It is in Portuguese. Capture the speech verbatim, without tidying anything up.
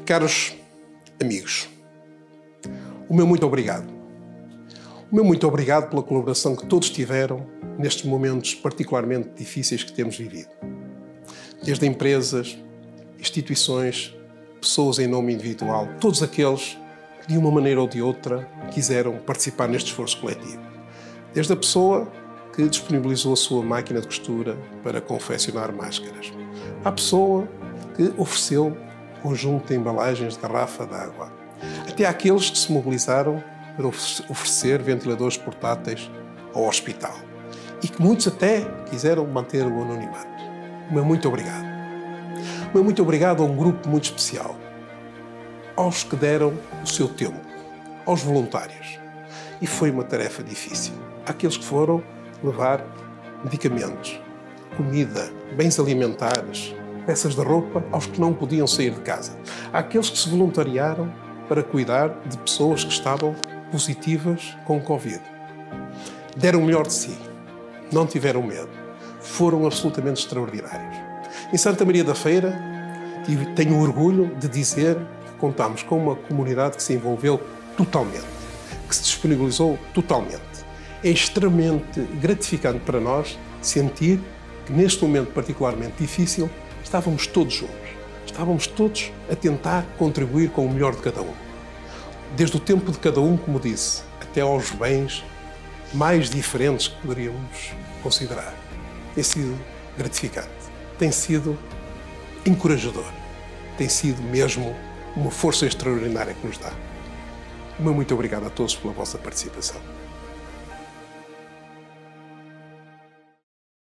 Caros amigos, o meu muito obrigado. O meu muito obrigado pela colaboração que todos tiveram nestes momentos particularmente difíceis que temos vivido. Desde empresas, instituições, pessoas em nome individual, todos aqueles que de uma maneira ou de outra quiseram participar neste esforço coletivo. Desde a pessoa que disponibilizou a sua máquina de costura para confeccionar máscaras, à pessoa que ofereceu um conjunto de embalagens de garrafa de água, até àqueles que se mobilizaram para oferecer ventiladores portáteis ao hospital e que muitos até quiseram manter o anonimato. O meu muito obrigado. O meu muito obrigado a um grupo muito especial, aos que deram o seu tempo, aos voluntários. E foi uma tarefa difícil. Àqueles que foram levar medicamentos, comida, bens alimentares, peças de roupa aos que não podiam sair de casa. Àqueles que se voluntariaram para cuidar de pessoas que estavam positivas com o Covid. Deram o melhor de si, não tiveram medo, foram absolutamente extraordinários. Em Santa Maria da Feira, tenho o orgulho de dizer que contamos com uma comunidade que se envolveu totalmente, que se disponibilizou totalmente. É extremamente gratificante para nós sentir que neste momento particularmente difícil estávamos todos juntos, estávamos todos a tentar contribuir com o melhor de cada um. Desde o tempo de cada um, como disse, até aos bens mais diferentes que poderíamos considerar. Tem sido gratificante, tem sido encorajador, tem sido mesmo uma força extraordinária que nos dá. O meu muito obrigado a todos pela vossa participação.